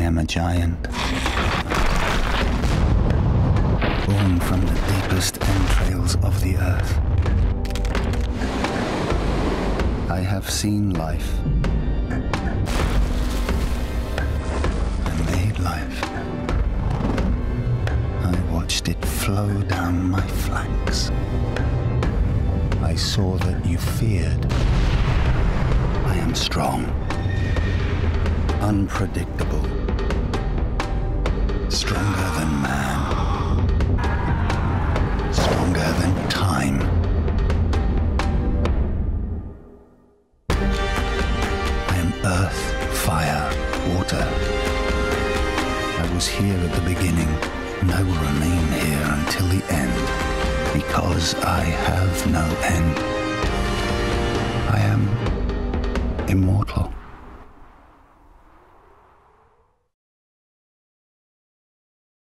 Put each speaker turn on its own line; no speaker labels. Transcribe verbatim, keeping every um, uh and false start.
am a giant, born from the deepest entrails of the earth. I have seen life. I made life. I watched it flow down my flanks. I saw that you feared. I am strong, unpredictable, stronger than man, stronger than time. I am earth, fire, water. I was here at the beginning, and I will remain here until the end, because I have no end. I am immortal.